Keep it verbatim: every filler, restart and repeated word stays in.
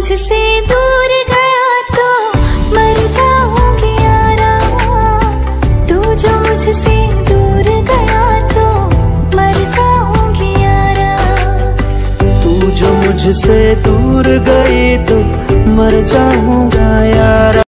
मुझसे दूर गया तो मर जाऊंगी यारा, तू जो मुझसे दूर गया तो मर जाऊंगी यारा, तू जो मुझसे दूर गई तो मर जाऊंगा यारा।